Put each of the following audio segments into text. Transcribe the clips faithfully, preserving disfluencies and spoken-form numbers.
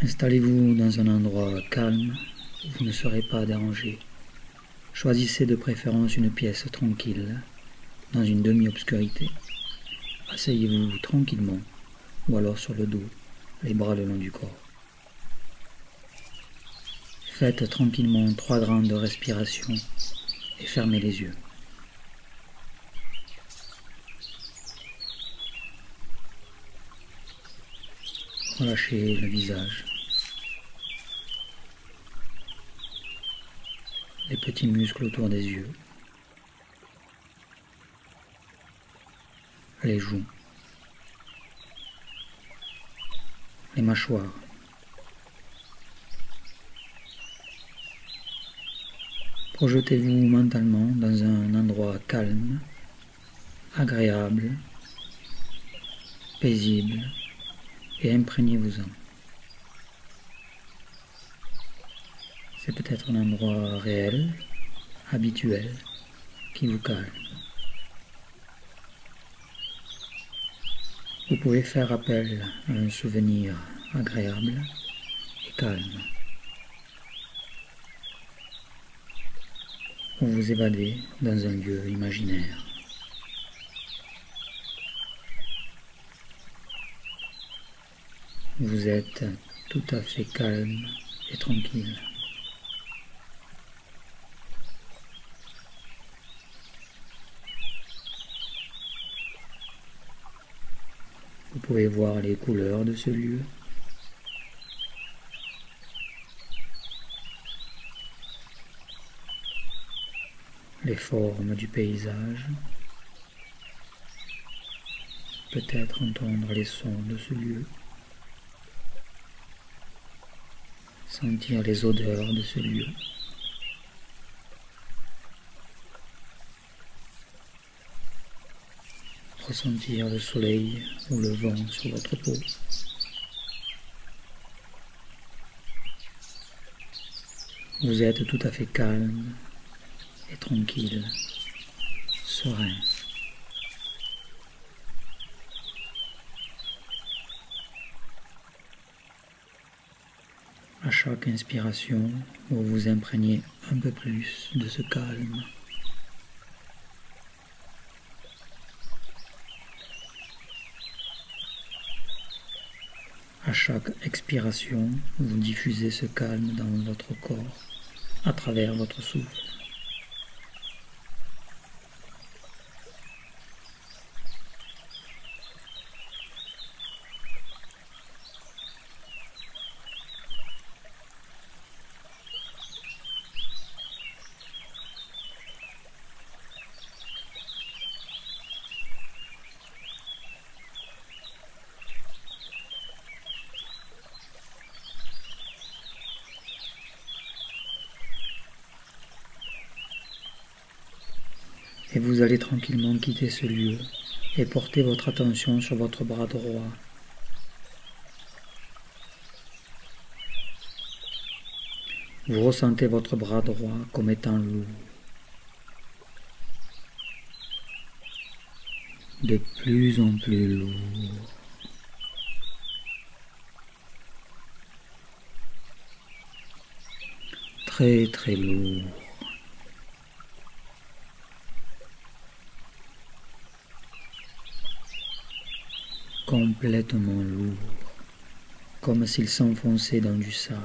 Installez-vous dans un endroit calme où vous ne serez pas dérangé. Choisissez de préférence une pièce tranquille, dans une demi-obscurité. Asseyez-vous tranquillement, ou alors sur le dos, les bras le long du corps. Faites tranquillement trois grandes respirations et fermez les yeux. Relâchez le visage, les petits muscles autour des yeux, les joues, les mâchoires. Projetez-vous mentalement dans un endroit calme, agréable, paisible et imprégnez-vous-en. C'est peut-être un endroit réel, habituel, qui vous calme. Vous pouvez faire appel à un souvenir agréable et calme. Ou vous évadez dans un lieu imaginaire. Vous êtes tout à fait calme et tranquille. Vous pouvez voir les couleurs de ce lieu. Les formes du paysage. Peut-être entendre les sons de ce lieu. Sentir les odeurs de ce lieu. Ressentir le soleil ou le vent sur votre peau. Vous êtes tout à fait calme et tranquille, serein. À chaque inspiration, vous vous imprégnez un peu plus de ce calme. À chaque expiration, vous diffusez ce calme dans votre corps, à travers votre souffle. Et vous allez tranquillement quitter ce lieu et porter votre attention sur votre bras droit. Vous ressentez votre bras droit comme étant lourd. De plus en plus lourd. Très très lourd. Complètement lourd, comme s'il s'enfonçait dans du sable.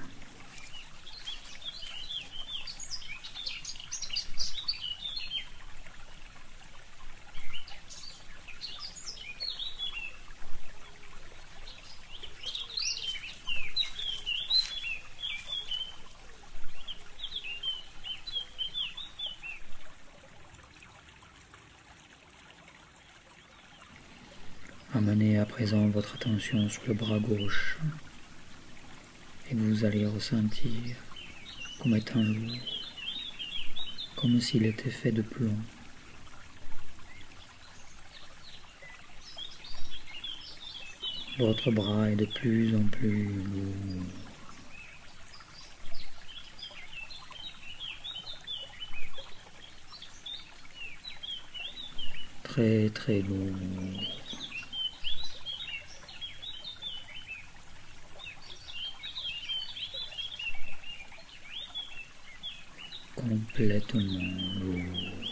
Amenez à présent votre attention sur le bras gauche et vous allez ressentir comme étant lourd, comme s'il était fait de plomb. Votre bras est de plus en plus lourd. Très très lourd. complètement lourd.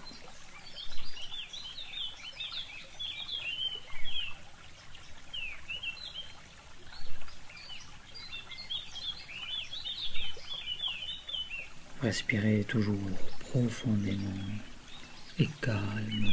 Respirez toujours profondément et calmement.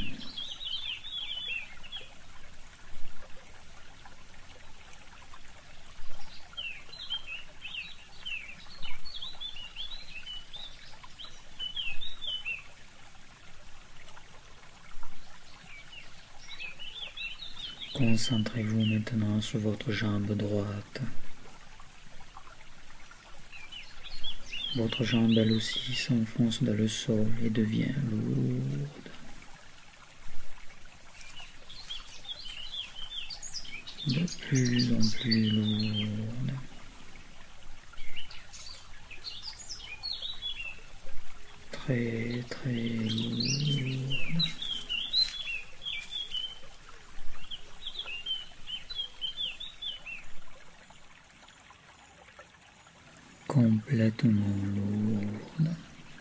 Concentrez-vous maintenant sur votre jambe droite. Votre jambe, elle aussi, s'enfonce dans le sol et devient lourde. De plus en plus lourde. Très, très lourde. Complètement lourde.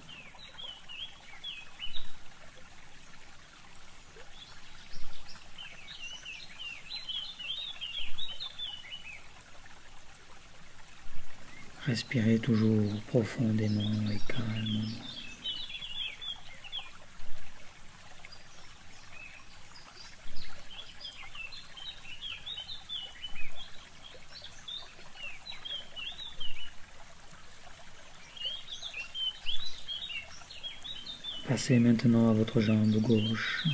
Respirez toujours profondément et calmement. Passez maintenant à votre jambe gauche.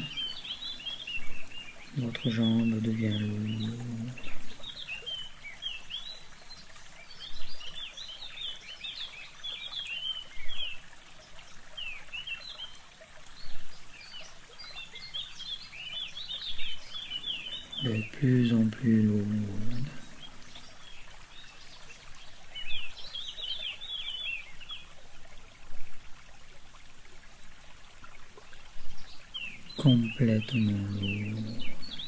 Votre jambe devient lourde. De plus en plus lourde. Complètement lourde.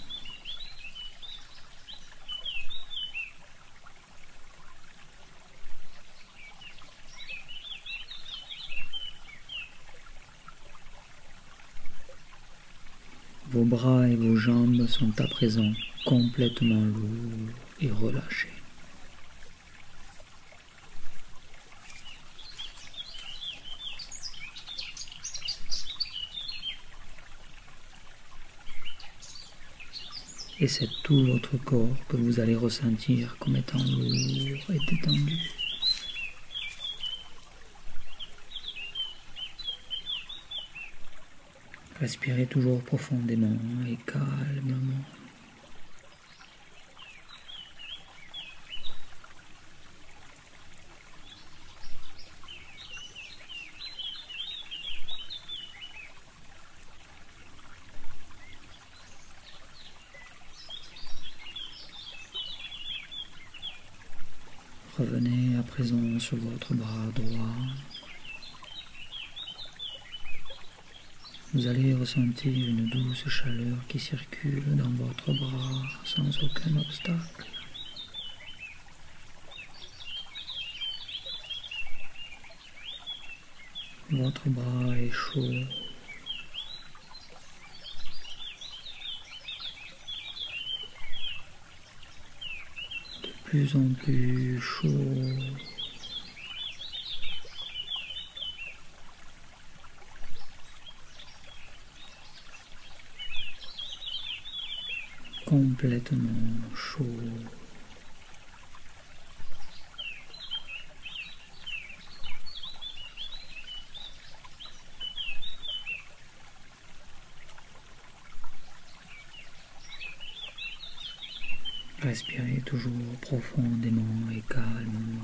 Vos bras et vos jambes sont à présent complètement lourds et relâchés. Et c'est tout votre corps que vous allez ressentir comme étant lourd et détendu. Respirez toujours profondément et calmement. Revenez à présent sur votre bras droit. Vous allez ressentir une douce chaleur qui circule dans votre bras sans aucun obstacle. Votre bras est chaud. De plus en plus chaud. Complètement chaud. Respirez toujours profondément et calmement.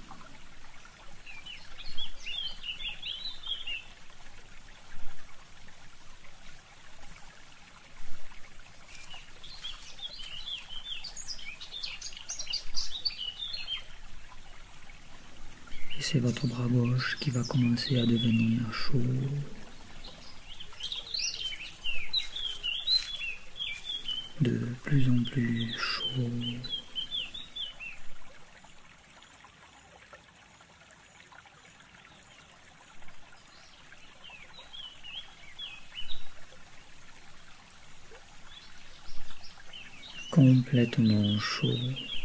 Et c'est votre bras gauche qui va commencer à devenir chaud. De plus en plus chaud. complètement chaud.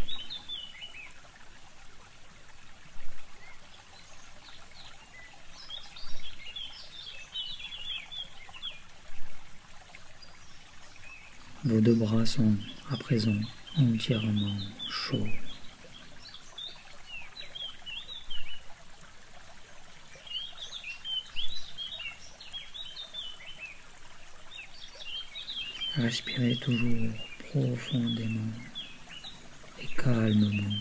Vos deux bras sont à présent entièrement chauds. Respirez toujours profondément et calmement.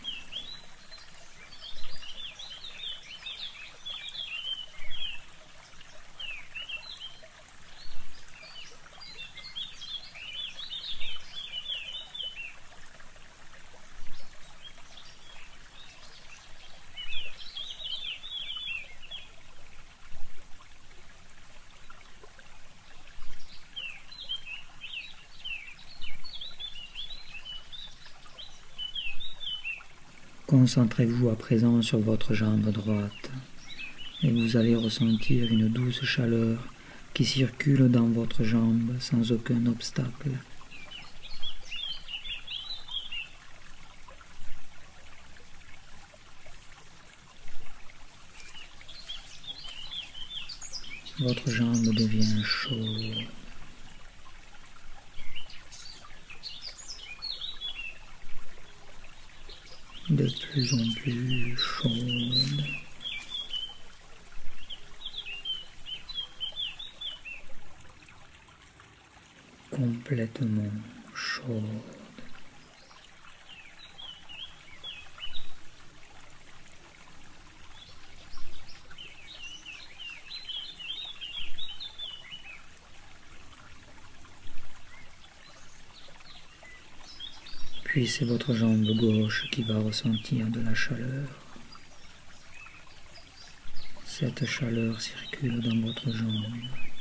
Concentrez-vous à présent sur votre jambe droite et vous allez ressentir une douce chaleur qui circule dans votre jambe sans aucun obstacle. Votre jambe devient chaude. De plus en plus chaude. Complètement chaude. Puis c'est votre jambe gauche qui va ressentir de la chaleur. Cette chaleur circule dans votre jambe.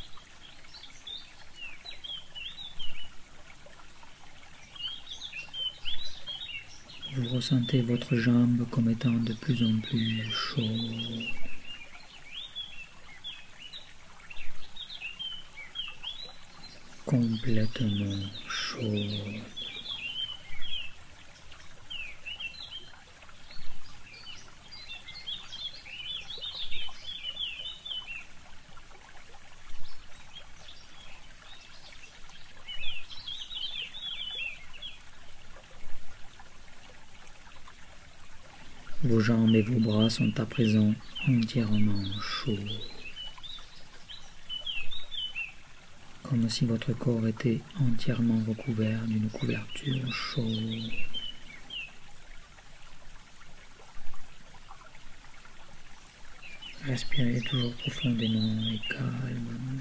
Vous ressentez votre jambe comme étant de plus en plus chaude. Complètement chaude. Vos jambes et vos bras sont à présent entièrement chauds, comme si votre corps était entièrement recouvert d'une couverture chaude. Respirez toujours profondément et calmement.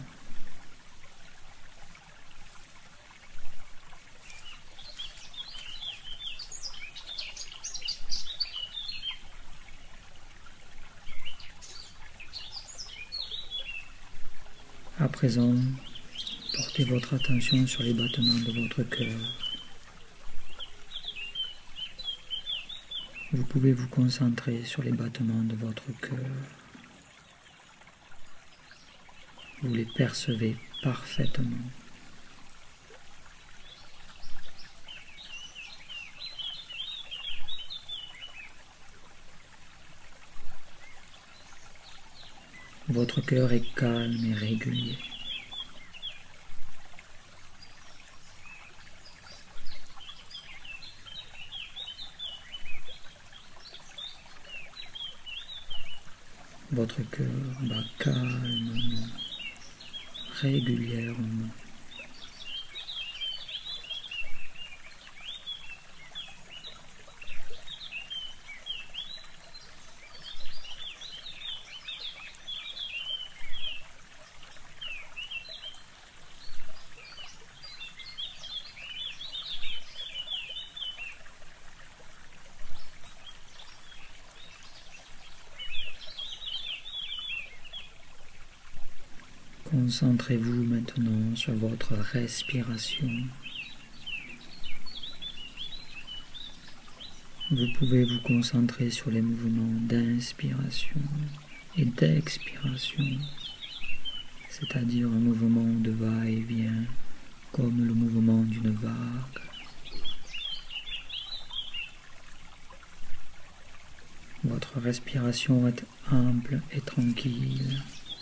À présent, portez votre attention sur les battements de votre cœur. Vous pouvez vous concentrer sur les battements de votre cœur. Vous les percevez parfaitement. Votre cœur est calme et régulier. Votre cœur bat calmement, régulièrement. Concentrez-vous maintenant sur votre respiration. Vous pouvez vous concentrer sur les mouvements d'inspiration et d'expiration, c'est-à-dire un mouvement de va-et-vient comme le mouvement d'une vague. Votre respiration est ample et tranquille.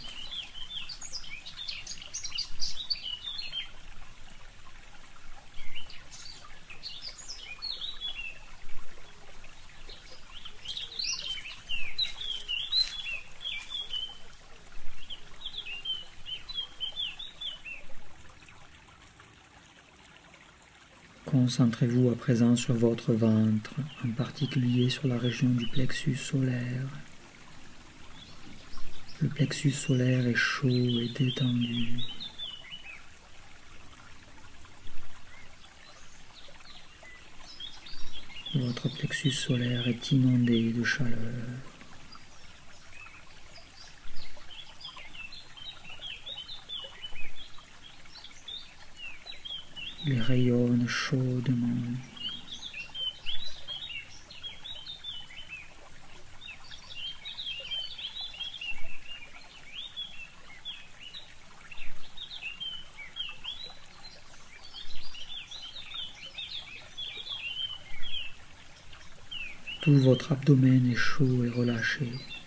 Concentrez-vous à présent sur votre ventre, en particulier sur la région du plexus solaire. Le plexus solaire est chaud et détendu. Votre plexus solaire est inondé de chaleur. Il rayonne chaudement. Tout votre abdomen est chaud et relâché.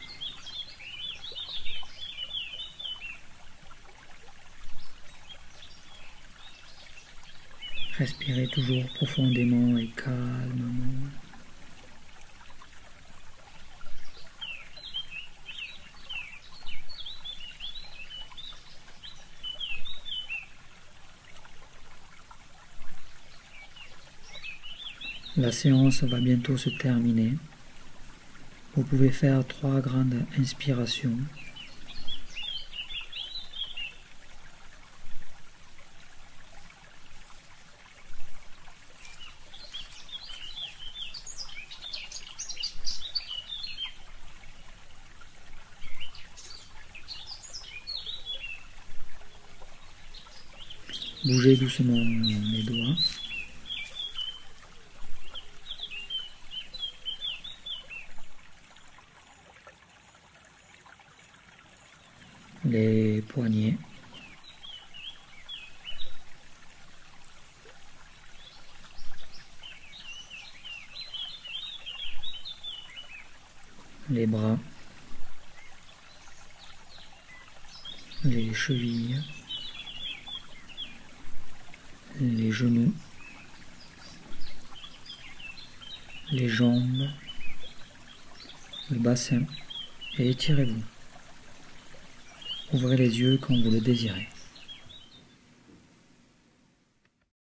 Respirez toujours profondément et calmement. La séance va bientôt se terminer. Vous pouvez faire trois grandes inspirations. Bougez doucement les doigts. Les poignets. Les bras. Les chevilles. Les genoux. Les jambes. Le bassin. Et étirez-vous. Ouvrez les yeux quand vous le désirez.